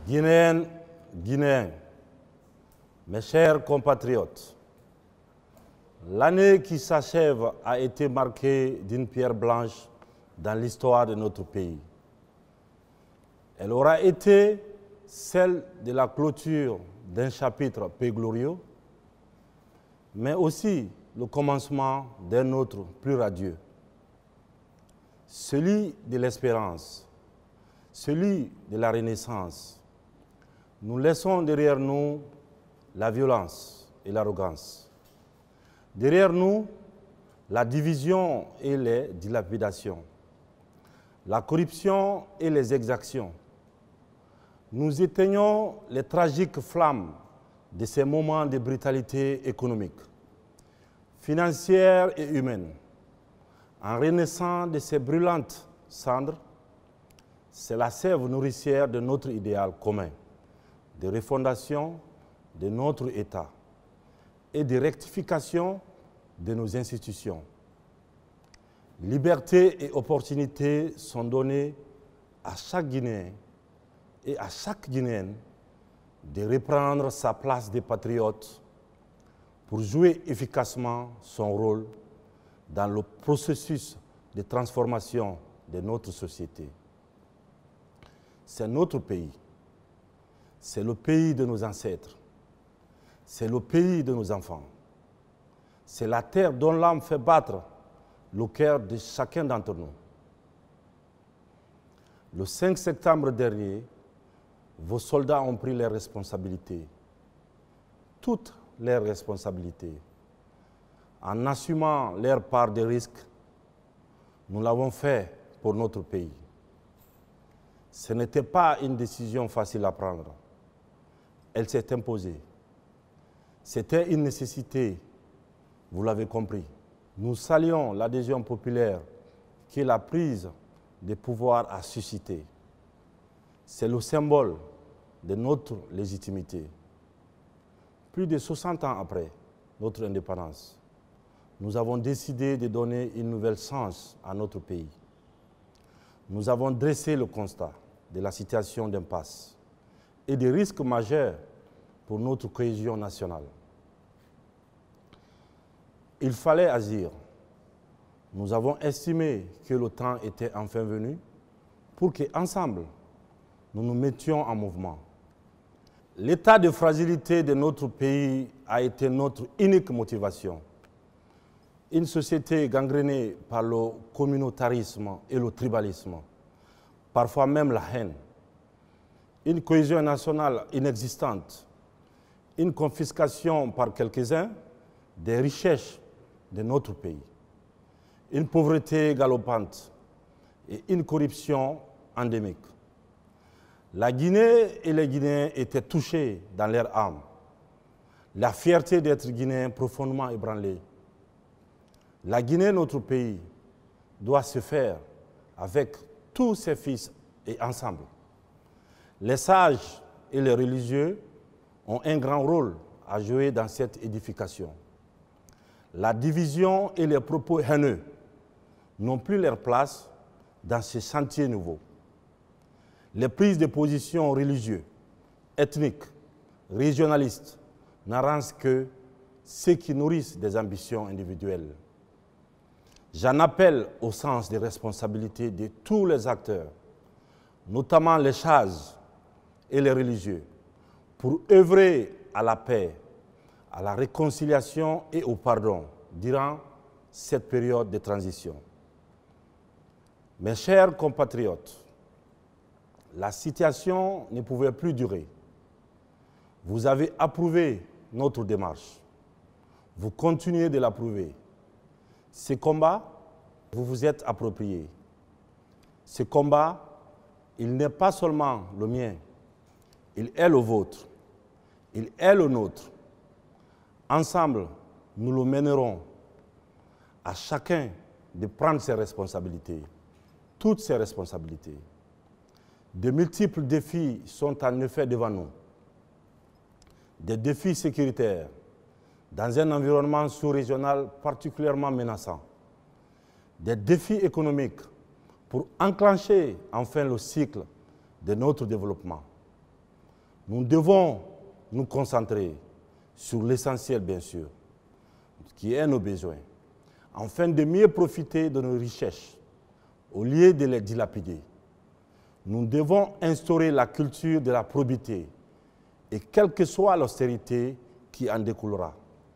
Guinéennes, Guinéens, mes chers compatriotes, l'année qui s'achève a été marquée d'une pierre blanche dans l'histoire de notre pays. Elle aura été celle de la clôture d'un chapitre peu glorieux, mais aussi le commencement d'un autre plus radieux, celui de l'espérance, celui de la renaissance. Nous laissons derrière nous la violence et l'arrogance. Derrière nous, la division et les dilapidations, la corruption et les exactions. Nous éteignons les tragiques flammes de ces moments de brutalité économique, financière et humaine. En renaissant de ces brûlantes cendres, c'est la sève nourricière de notre idéal commun, de refondation de notre État et de rectification de nos institutions. Liberté et opportunités sont données à chaque Guinéen et à chaque Guinéenne de reprendre sa place de patriote pour jouer efficacement son rôle dans le processus de transformation de notre société. C'est notre pays, c'est le pays de nos ancêtres, c'est le pays de nos enfants, c'est la terre dont l'âme fait battre le cœur de chacun d'entre nous. Le 5 septembre dernier, vos soldats ont pris leurs responsabilités, toutes leurs responsabilités. En assumant leur part de risque, nous l'avons fait pour notre pays. Ce n'était pas une décision facile à prendre. Elle s'est imposée. C'était une nécessité, vous l'avez compris. Nous saluons l'adhésion populaire que la prise de pouvoir a suscité. C'est le symbole de notre légitimité. Plus de 60 ans après notre indépendance, nous avons décidé de donner une nouvelle chance à notre pays. Nous avons dressé le constat de la situation d'impasse et des risques majeurs pour notre cohésion nationale. Il fallait agir. Nous avons estimé que le temps était enfin venu pour qu'ensemble, nous nous mettions en mouvement. L'état de fragilité de notre pays a été notre unique motivation. Une société gangrénée par le communautarisme et le tribalisme, parfois même la haine, une cohésion nationale inexistante, une confiscation par quelques-uns des richesses de notre pays, une pauvreté galopante et une corruption endémique. La Guinée et les Guinéens étaient touchés dans leur âme, la fierté d'être Guinéen profondément ébranlée. La Guinée, notre pays, doit se faire avec tous ses fils et ensemble. Les sages et les religieux ont un grand rôle à jouer dans cette édification. La division et les propos haineux n'ont plus leur place dans ce chantier nouveau. Les prises de position religieuses, ethniques, régionalistes n'arrangent que ceux qui nourrissent des ambitions individuelles. J'en appelle au sens des responsabilités de tous les acteurs, notamment les sages et les religieux, pour œuvrer à la paix, à la réconciliation et au pardon durant cette période de transition. Mes chers compatriotes, la situation ne pouvait plus durer. Vous avez approuvé notre démarche. Vous continuez de l'approuver. Ce combat, vous vous êtes approprié. Ce combat, il n'est pas seulement le mien, il est le vôtre, il est le nôtre. Ensemble, nous le mènerons. À chacun de prendre ses responsabilités, toutes ses responsabilités. De multiples défis sont en effet devant nous. Des défis sécuritaires, dans un environnement sous-régional particulièrement menaçant. Des défis économiques pour enclencher enfin le cycle de notre développement. Nous devons nous concentrer sur l'essentiel, bien sûr, qui est nos besoins, afin de mieux profiter de nos richesses, au lieu de les dilapider. Nous devons instaurer la culture de la probité, et quelle que soit l'austérité qui en découlera.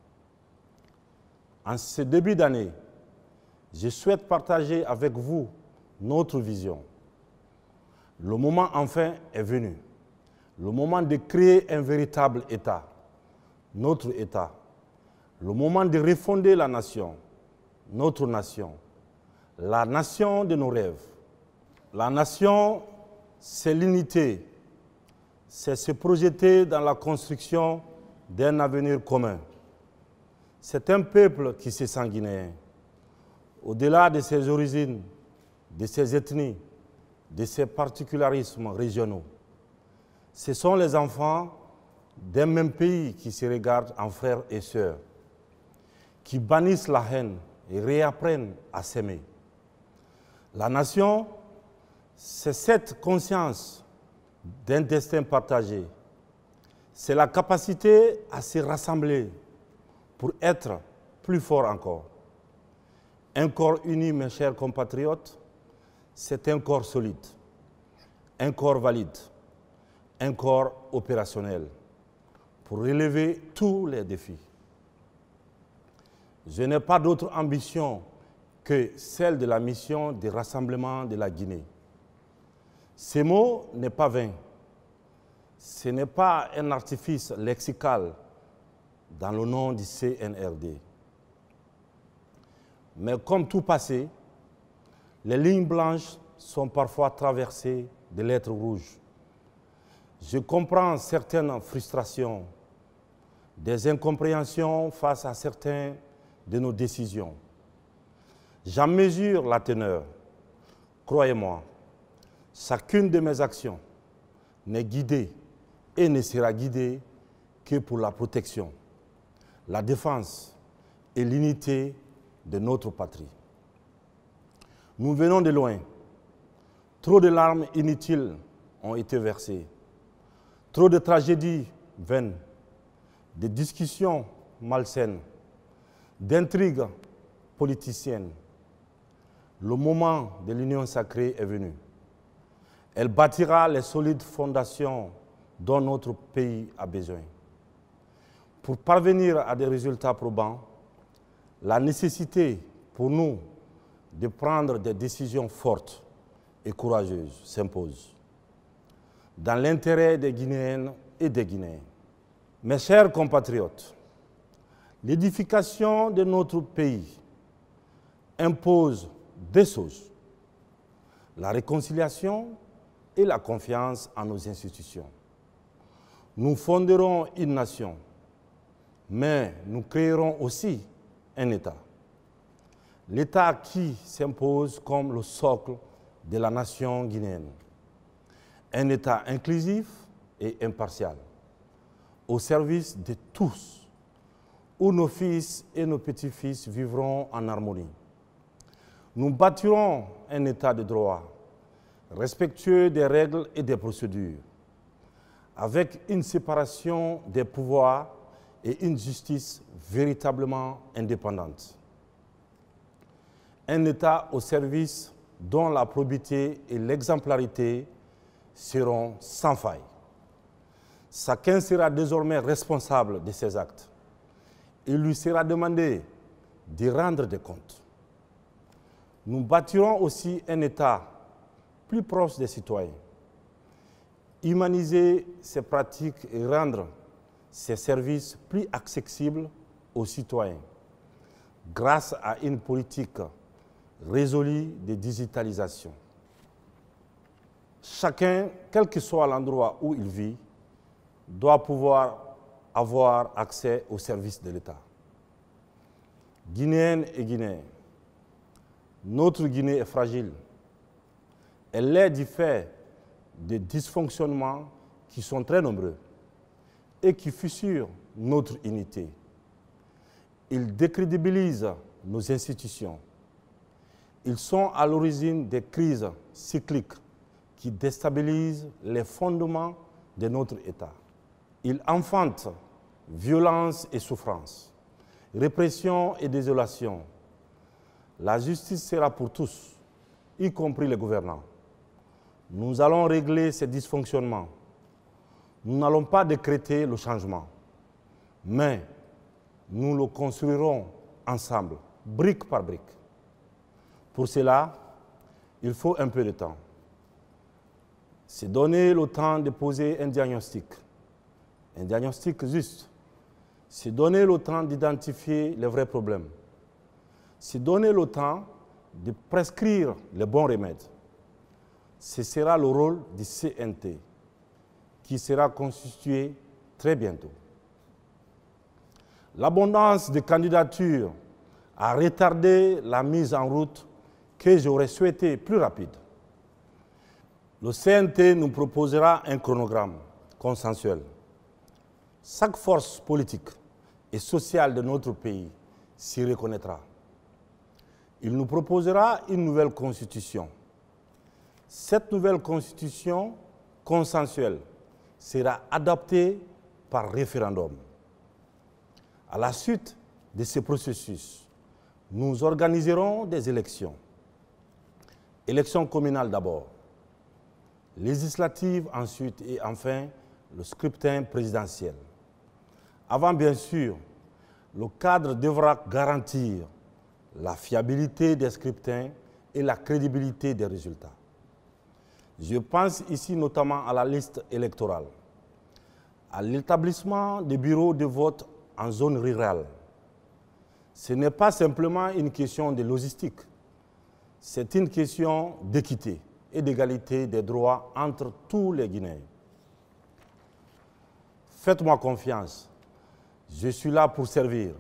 En ce début d'année, je souhaite partager avec vous notre vision. Le moment enfin est venu. Le moment de créer un véritable État, notre État. Le moment de refonder la nation, notre nation. La nation de nos rêves. La nation, c'est l'unité. C'est se projeter dans la construction d'un avenir commun. C'est un peuple qui se sent guinéen. Au-delà de ses origines, de ses ethnies, de ses particularismes régionaux. Ce sont les enfants d'un même pays qui se regardent en frères et sœurs, qui bannissent la haine et réapprennent à s'aimer. La nation, c'est cette conscience d'un destin partagé. C'est la capacité à se rassembler pour être plus fort encore. Un corps uni, mes chers compatriotes, c'est un corps solide, un corps valide, un corps opérationnel pour relever tous les défis. Je n'ai pas d'autre ambition que celle de la mission de rassemblement de la Guinée. Ce mot n'est pas vain. Ce n'est pas un artifice lexical dans le nom du CNRD. Mais comme tout passé, les lignes blanches sont parfois traversées de lettres rouges. Je comprends certaines frustrations, des incompréhensions face à certaines de nos décisions. J'en mesure la teneur. Croyez-moi, chacune de mes actions n'est guidée et ne sera guidée que pour la protection, la défense et l'unité de notre patrie. Nous venons de loin. Trop de larmes inutiles ont été versées. Trop de tragédies vaines, de discussions malsaines, d'intrigues politiciennes. Le moment de l'union sacrée est venu. Elle bâtira les solides fondations dont notre pays a besoin. Pour parvenir à des résultats probants, la nécessité pour nous de prendre des décisions fortes et courageuses s'impose, dans l'intérêt des Guinéennes et des Guinéens. Mes chers compatriotes, l'édification de notre pays impose deux choses, la réconciliation et la confiance en nos institutions. Nous fonderons une nation, mais nous créerons aussi un État. L'État qui s'impose comme le socle de la nation guinéenne. Un État inclusif et impartial, au service de tous, où nos fils et nos petits-fils vivront en harmonie. Nous bâtirons un État de droit, respectueux des règles et des procédures, avec une séparation des pouvoirs et une justice véritablement indépendante. Un État au service dont la probité et l'exemplarité seront sans faille. Chacun sera désormais responsable de ses actes. Il lui sera demandé de rendre des comptes. Nous bâtirons aussi un État plus proche des citoyens, humaniser ses pratiques et rendre ses services plus accessibles aux citoyens grâce à une politique résolue de digitalisation. Chacun, quel que soit l'endroit où il vit, doit pouvoir avoir accès aux services de l'État. Guinéennes et Guinéens, notre Guinée est fragile. Elle est du fait de dysfonctionnements qui sont très nombreux et qui fissurent notre unité. Ils décrédibilisent nos institutions. Ils sont à l'origine des crises cycliques qui déstabilisent les fondements de notre État. Il enfante violence et souffrance, répression et désolation. La justice sera pour tous, y compris les gouvernants. Nous allons régler ces dysfonctionnements. Nous n'allons pas décréter le changement, mais nous le construirons ensemble, brique par brique. Pour cela, il faut un peu de temps. C'est donner le temps de poser un diagnostic juste. C'est donner le temps d'identifier les vrais problèmes. C'est donner le temps de prescrire les bons remèdes. Ce sera le rôle du CNT, qui sera constitué très bientôt. L'abondance de candidatures a retardé la mise en route que j'aurais souhaité plus rapide. Le CNT nous proposera un chronogramme consensuel. Chaque force politique et sociale de notre pays s'y reconnaîtra. Il nous proposera une nouvelle constitution. Cette nouvelle constitution consensuelle sera adoptée par référendum. À la suite de ce processus, nous organiserons des élections. Élections communales d'abord, législatives ensuite et enfin le scrutin présidentiel. Avant, bien sûr, le cadre devra garantir la fiabilité des scrutins et la crédibilité des résultats. Je pense ici notamment à la liste électorale, à l'établissement des bureaux de vote en zone rurale. Ce n'est pas simplement une question de logistique, c'est une question d'équité et d'égalité des droits entre tous les Guinéens. Faites-moi confiance, je suis là pour servir,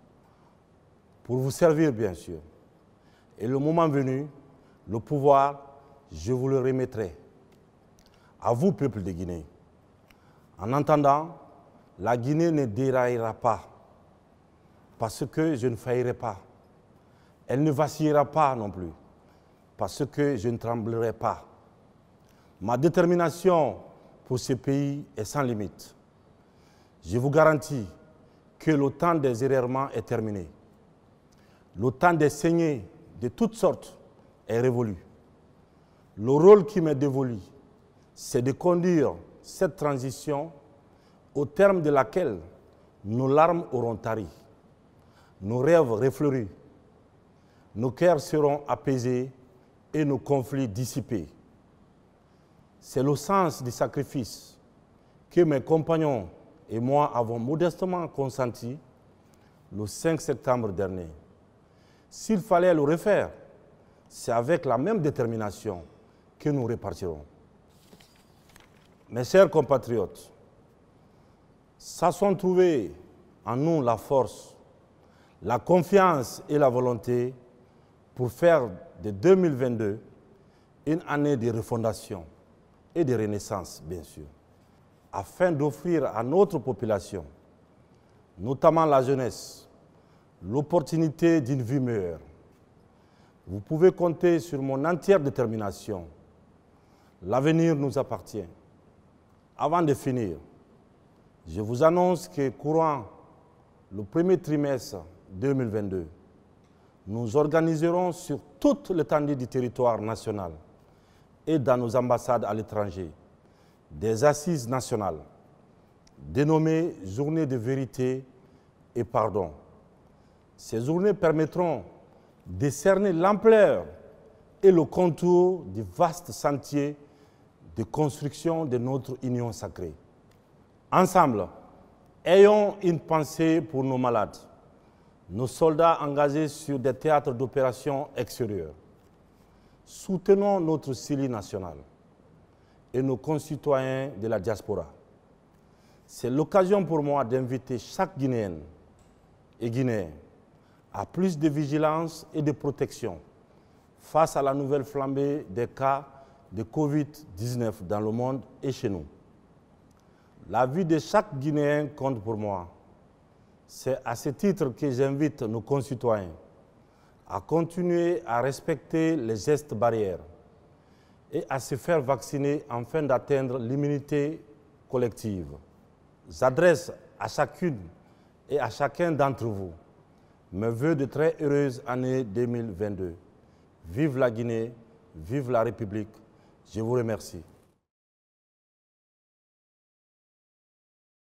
pour vous servir bien sûr. Et le moment venu, le pouvoir, je vous le remettrai. À vous, peuple de Guinée. En attendant, la Guinée ne déraillera pas, parce que je ne faillirai pas. Elle ne vacillera pas non plus, parce que je ne tremblerai pas. Ma détermination pour ce pays est sans limite. Je vous garantis que le temps des errements est terminé. Le temps des saignées de toutes sortes est révolu. Le rôle qui m'est dévolu, c'est de conduire cette transition au terme de laquelle nos larmes auront tari, nos rêves réfleuris, nos cœurs seront apaisés et nos conflits dissipés. C'est le sens du sacrifice que mes compagnons et moi avons modestement consenti le 5 septembre dernier. S'il fallait le refaire, c'est avec la même détermination que nous repartirons. Mes chers compatriotes, sachons trouver en nous la force, la confiance et la volonté pour faire de 2022 une année de refondation et de renaissance, bien sûr, afin d'offrir à notre population, notamment la jeunesse, l'opportunité d'une vie meilleure. Vous pouvez compter sur mon entière détermination. L'avenir nous appartient. Avant de finir, je vous annonce que courant le premier trimestre 2022, nous organiserons sur toute l'étendue du territoire national et dans nos ambassades à l'étranger des assises nationales dénommées Journées de vérité et pardon. Ces journées permettront de cerner l'ampleur et le contour du vaste sentier de construction de notre union sacrée. Ensemble, ayons une pensée pour nos malades, nos soldats engagés sur des théâtres d'opérations extérieurs. Soutenons notre CELI national et nos concitoyens de la diaspora. C'est l'occasion pour moi d'inviter chaque Guinéenne et Guinéen à plus de vigilance et de protection face à la nouvelle flambée des cas de Covid-19 dans le monde et chez nous. La vie de chaque Guinéen compte pour moi. C'est à ce titre que j'invite nos concitoyens à continuer à respecter les gestes barrières et à se faire vacciner afin d'atteindre l'immunité collective. J'adresse à chacune et à chacun d'entre vous mes vœux de très heureuse année 2022. Vive la Guinée, vive la République. Je vous remercie.